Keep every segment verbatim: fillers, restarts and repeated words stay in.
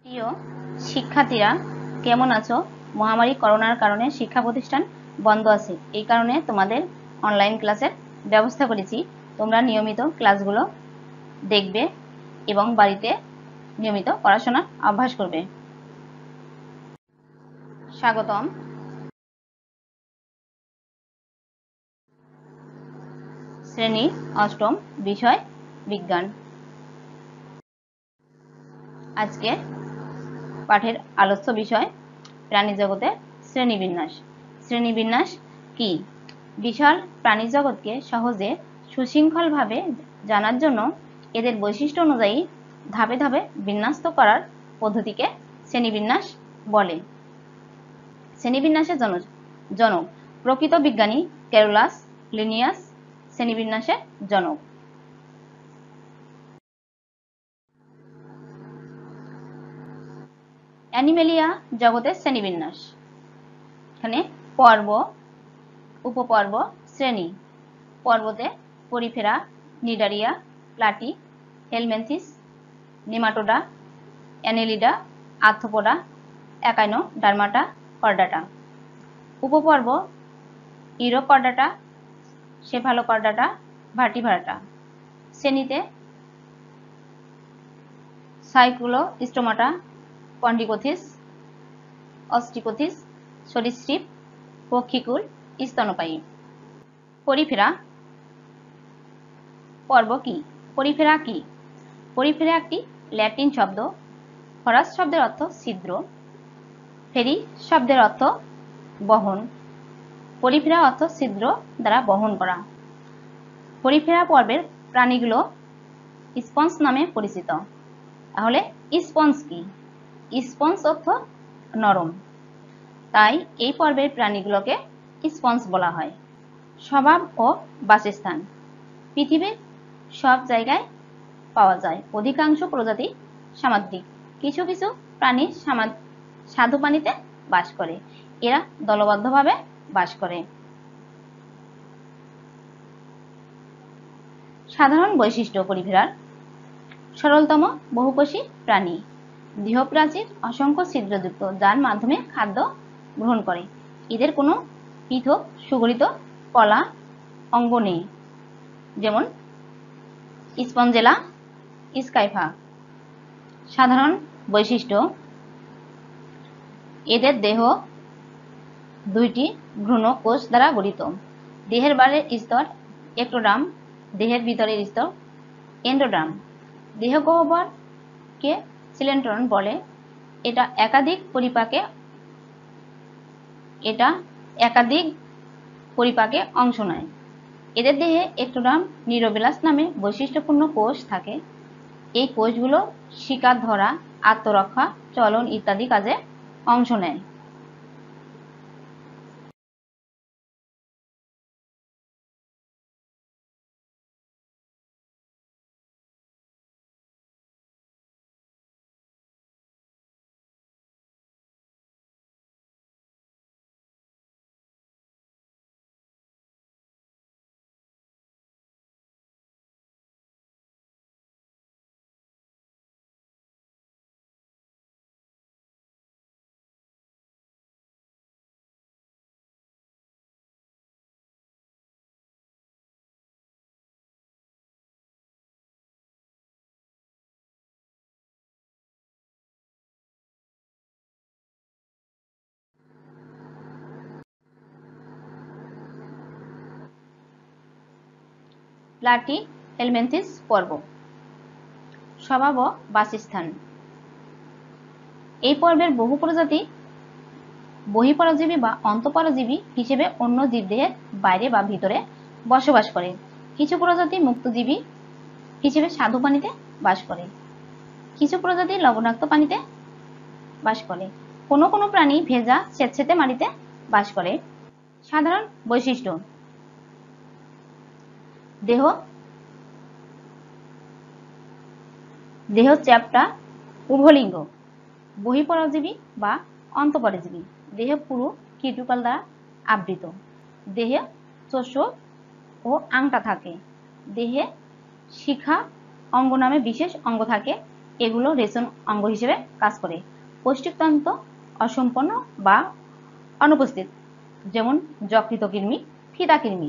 প্রিয় শিক্ষার্থীরা, কেমন আছো? মহামারী করোনার কারণে শিক্ষা প্রতিষ্ঠান বন্ধ আছে, এই কারণে তোমাদের অনলাইন ক্লাসের ব্যবস্থা করেছি। তোমরা নিয়মিত ক্লাসগুলো দেখবে এবং বাড়িতে নিয়মিত পড়াশোনা অভ্যাস করবে। স্বাগতম। শ্রেণী অষ্টম, বিষয় বিজ্ঞান। আজকে পাঠের আলোচ্য বিষয় প্রাণী জগতের শ্রেণীবিন্যাস। শ্রেণীবিন্যাস কি? বিশাল প্রাণী জগৎকে সহজে সুশৃঙ্খলভাবে জানার জন্য এদের বৈশিষ্ট্য অনুযায়ী ধাপে ধাপে বিন্যস্ত করার পদ্ধতিকে শ্রেণীবিন্যাস বলে। শ্রেণীবিন্যাসের জনক জনক প্রকৃত বিজ্ঞানী ক্যারোলাস লিনিয়াস শ্রেণীবিন্যাসের জনক। অ্যানিমেলিয়া জগতের শ্রেণীবিন্যাস। এখানে পর্ব, উপপর্ব, শ্রেণী। পর্বতে Porifera, Cnidaria, Platyhelminthes, Nematoda, Annelida, Arthropoda, Echinodermata, Chordata. উপপর্ব ইউরোকর্ডাটা, সেফালোকর্ডাটা, ভার্টিব্রাটা। শ্রেণীতে সাইক্লোস্টোমাটা, পন্ডিকোথিস, অস্টিকোথিস, সরীসৃপ, পক্ষীকুল, স্তন্যপায়ী। পরিফেরা পর্ব কি? পরিফেরা কি? পরিফেরা একটি ল্যাটিন শব্দ। ফরাস শব্দের অর্থ ছিদ্র, ফেরি শব্দের অর্থ বহন। পরিফেরা অর্থ ছিদ্র দ্বারা বহন করা। পরিফেরা পর্বের প্রাণীগুলো স্পঞ্জ নামে পরিচিত। তাহলে স্পঞ্জ কি? স্পঞ্জ অর্থ নরম, তাই এই পর্বের প্রাণীগুলোকে স্পঞ্জ বলা হয়। স্বভাব ও বাসস্থান। পৃথিবীর সব জায়গায় পাওয়া যায়। অধিকাংশ প্রজাতি সামুদ্রিক। কিছু কিছু প্রাণী স্বাদু পানিতে বাস করে। এরা দলবদ্ধভাবে বাস করে। সাধারণ বৈশিষ্ট্য পরিফেরার: সরলতম বহুকোষী প্রাণী। দেহপ্রাচীর অসংখ্য ছিদ্রযুক্ত, যার মাধ্যমে খাদ্য গ্রহণ করে। এদের কোনো পৃথক সুগঠিত কলা অঙ্গ নেই, যেমন স্পঞ্জেলা, স্কাইফা। সাধারণ বৈশিষ্ট্য: এদের দেহ দুইটি ভ্রূণ কোষ দ্বারা গঠিত। দেহের বাইরের স্তর এক্টোডার্ম, দেহের ভিতরের স্তর এন্ডোডার্ম। দেহ গহ্বরকে সিলেন্ট্রন বলে। এটা একাধিক পরিপাকে এটা একাধিক পরিপাকে অংশ নেয়। এদের দেহে এক্টোডার্ম নিউরোবেলাস নামে বৈশিষ্ট্যপূর্ণ কোষ থাকে। এই কোষগুলো শিকার ধরা, আত্মরক্ষা, চলন ইত্যাদি কাজে অংশ নেয়। প্লাটি হেলমেন্থিস পর্ব। স্বভাব ও বাসস্থান। এই পর্বের বহু প্রজাতি বহিঃপরজীবী বা অন্তঃপরজীবী হিসেবে অন্য জীবদেহের বাইরে বা ভিতরে বসবাস করে। কিছু প্রজাতি মুক্তজীবী হিসেবে স্বাদু পানিতে বাস করে। কিছু প্রজাতি লবণাক্ত পানিতে বাস করে। কোনো কোনো প্রাণী ভেজা স্যাঁতসেঁতে মাটিতে বাস করে। সাধারণ বৈশিষ্ট্য: দেহ দেহ চ্যাপ্টা, উভলিঙ্গ, বহিঃপরজীবী বা অন্তঃপরজীবী। দেহ পুরু কিউটিকল দ্বারা আবৃত। দেহে চোষক ও আংটা থাকে। দেহে শিখা অঙ্গ নামে বিশেষ অঙ্গ থাকে। এগুলো রেচন অঙ্গ হিসেবে কাজ করে। পৌষ্টিকতন্ত্র অসম্পন্ন বা অনুপস্থিত, যেমন যকৃত কৃমি, ফিদা কৃমি।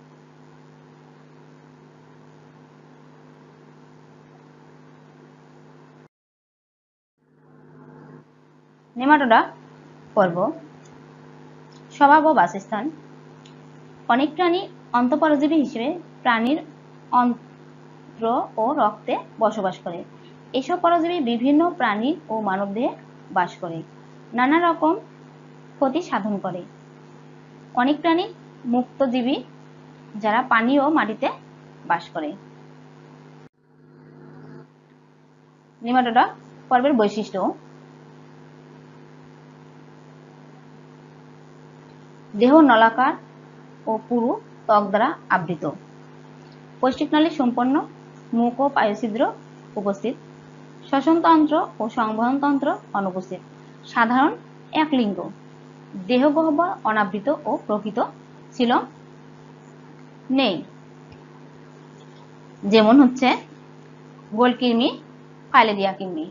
নেমাটোডা পর্ব। স্বভাব ও বাসস্থান। অনেক প্রাণী অন্তঃপরজীবী হিসেবে প্রাণীর অন্ত্র ও রক্তে বসবাস করে। এসব পরজীবী বিভিন্ন প্রাণী ও মানবদেহে বাস করে, নানা রকম ক্ষতি সাধন করে। অনেক প্রাণী মুক্তজীবী, যারা পানি ও মাটিতে বাস করে। নেমাটোডা পর্বের বৈশিষ্ট্য। দেহ নলাকার ও পুরু ত্বক দ্বারা আবৃত। পৌষ্টিকনালী সম্পন্ন, মুখ ও পায়ুছিদ্র উপস্থিত। শ্বসনতন্ত্র ও সংবহনতন্ত্র অনুপস্থিত। সাধারণ এক লিঙ্গ। দেহগহ্বর অনাবৃত ও প্রকৃত সিলম নেই, যেমন হচ্ছে গোলকৃমি, ফাইলেরিয়া কৃমি।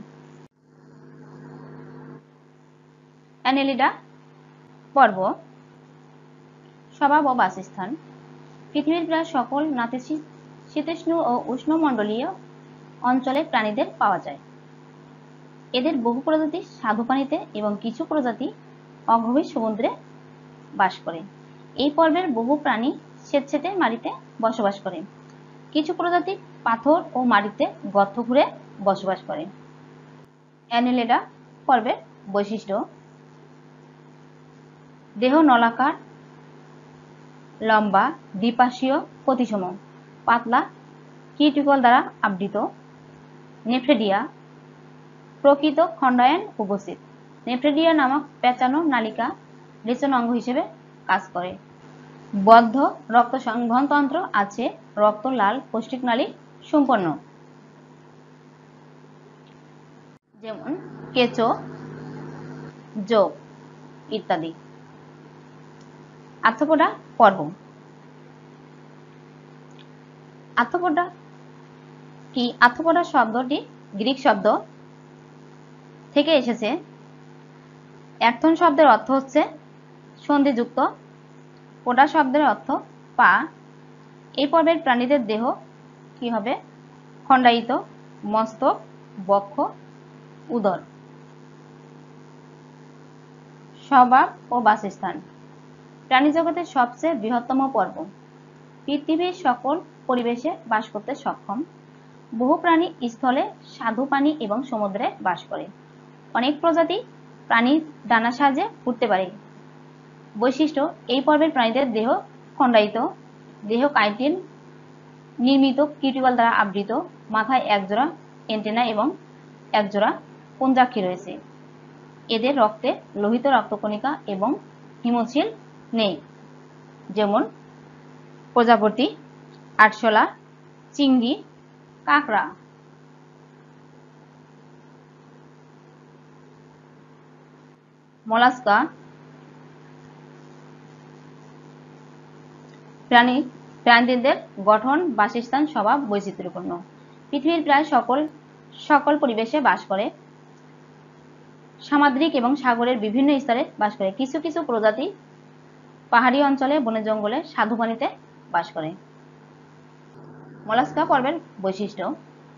অ্যানেলিডা পর্ব। স্বভাব ও বাসস্থান। পৃথিবীর প্রায় সকল নাতিশীতোষ্ণ ও উষ্ণমণ্ডলীয় অঞ্চলে প্রাণীদের পাওয়া যায়। এদের বহু প্রজাতি স্বাদু পানিতে এবং কিছু প্রজাতি অগভীর সমুদ্রে বাস করে। এই পর্বের বহু প্রাণী স্বেচ্ছাতে মাটিতে বসবাস করে। কিছু প্রজাতি পাথর ও মাটিতে গর্ত খুঁড়ে বসবাস করে। অ্যানেলিডা পর্বের বৈশিষ্ট্য। দেহ নলাকার, লম্বা, দ্বিপার্শ্বীয় প্রতিসম, পাতলা কিউটিকল দ্বারা আবৃত। নেফ্রেডিয়া, প্রকৃত খণ্ডায়ন উপস্থিত। নেফ্রেডিয়া নামক পেঁচানো নালিকা রেচন অঙ্গ হিসেবে কাজ করে। বদ্ধ রক্ত সংবহনতন্ত্র আছে, রক্ত লাল পৌষ্টিকনালী সম্পন্ন, যেমন কেঁচো, জোঁক ইত্যাদি। আর্থ্রোপোডা পর্ব। আর্থ্রোপোডা কি? আর্থ্রোপোডা শব্দটি গ্রিক শব্দ থেকে এসেছে। অ্যার্থন শব্দের অর্থ হচ্ছে সন্ধিযুক্ত, পোডা শব্দের অর্থ পা। এই পর্বের প্রাণীদের দেহ কি হবে? খণ্ডায়িত, মস্তক, বক্ষ, উদর। স্বভাব ও বাসস্থান। প্রাণী জগতের সবচেয়ে বৃহত্তম পর্ব। পৃথিবীর সকল পরিবেশে বাস করতে সক্ষম। বহু প্রাণী স্থলে, স্বাদু পানি এবং সমুদ্রে বাস করে। অনেক প্রজাতি প্রাণীর ডানার সাহায্যে উঠতে পারে। বৈশিষ্ট্য। এই পর্বের প্রাণীদের দেহ খণ্ডায়িত, দেহ কাইটিন নির্মিত কিউটিকল দ্বারা আবৃত, মাথায় একজোড়া এন্টেনা এবং একজোড়া পুঞ্জাক্ষী রয়েছে। এদের রক্তে লোহিত রক্তকণিকা এবং হিমোসিল নেই, যেমন প্রজাপতি, আরশোলা, চিংড়ি, কাঁকড়া। মলাস্কা। প্রাণী প্রাণীদের গঠন, বাসস্থান, স্বভাব বৈচিত্র্যপূর্ণ। পৃথিবীর প্রায় সকল সকল পরিবেশে বাস করে। সামুদ্রিক এবং সাগরের বিভিন্ন স্তরে বাস করে। কিছু কিছু প্রজাতি পাহাড়ি অঞ্চলে, বনে জঙ্গলে, স্বাদু পানিতে বাস করে। মলাস্কা পর্বের বৈশিষ্ট্য।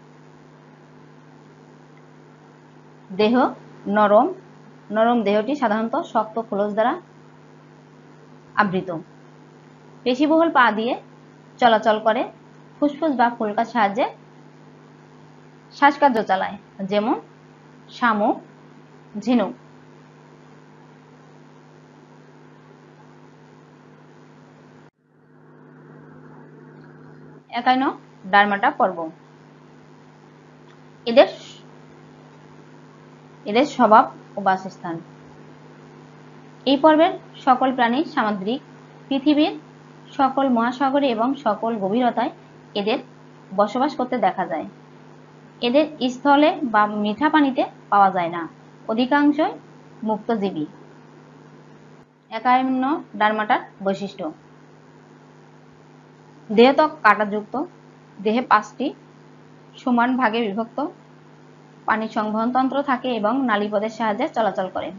দেহ নরম, নরম দেহটি সাধারণত শক্ত খোলস দ্বারা আবৃত। পেশিবহুল পা দিয়ে চলাচল করে। ফুসফুস বা ফুলকার সাহায্যে শ্বাসকার্য চালায়, যেমন শামুক, ঝিনুক। একাইনোডার্মাটা পর্ব। এদের এদের স্বভাব ও বাসস্থান। এই পর্বের সকল প্রাণী সামুদ্রিক। পৃথিবীর সকল মহাসাগরে এবং সকল গভীরতায় এদের বসবাস করতে দেখা যায়। এদের স্থলে বা মিঠা পানিতে পাওয়া যায় না, অধিকাংশই মুক্তজীবী। একাইনোডার্মাটার বৈশিষ্ট্য। দেহত্বক কাঁটাযুক্ত, দেহে পাঁচটি সমান ভাগে বিভক্ত, পানি সংবহন তন্ত্র থাকে এবং নালীপথের সাহায্যে চলাচল করে।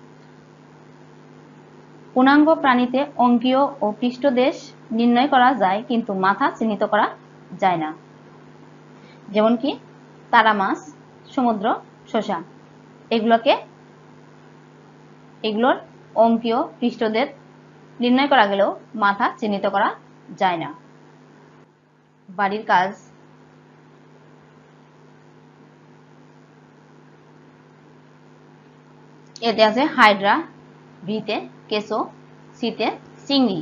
পূর্ণাঙ্গ প্রাণীতে অঙ্কীয় ও পৃষ্ঠদেশ নির্ণয় করা যায় কিন্তু মাথা চিহ্নিত করা যায় না, যেমন কি তারা মাছ, সমুদ্র শসা, এগুলোকে এগুলোর অঙ্কীয় পৃষ্ঠদেশ নির্ণয় করা গেলেও মাথা চিহ্নিত করা যায় না। বাড়ির কাজ। এতে আছে হাইড্রা, ভিতে কেঁচো, সিতে চিংড়ি।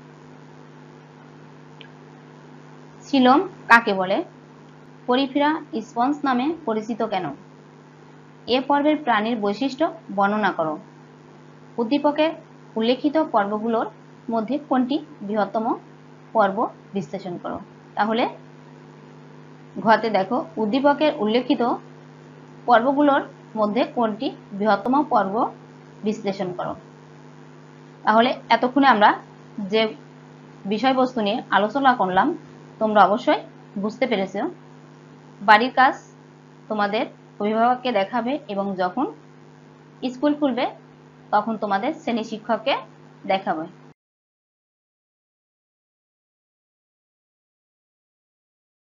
সিলোম কাকে বলে? পরিফেরা স্পঞ্জ নামে পরিচিত কেন? এ পর্বের প্রাণীর বৈশিষ্ট্য বর্ণনা করো। উদ্দীপকের উল্লেখিত পর্বগুলোর মধ্যে কোনটি বৃহত্তম পর্ব বিশ্লেষণ করো। তাহলে ঘতে দেখো উদ্দীপকের উল্লেখিত পর্বগুলোর মধ্যে কোনটি বৃহত্তম পর্ব বিশ্লেষণ করো। তাহলে এতক্ষণে আমরা যে বিষয়বস্তু নিয়ে আলোচনা করলাম তোমরা অবশ্যই বুঝতে পেরেছো। বাড়ির কাজ তোমাদের অভিভাবককে দেখাবে এবং যখন স্কুল খুলবে তখন তোমাদের শ্রেণী শিক্ষককে দেখাবে।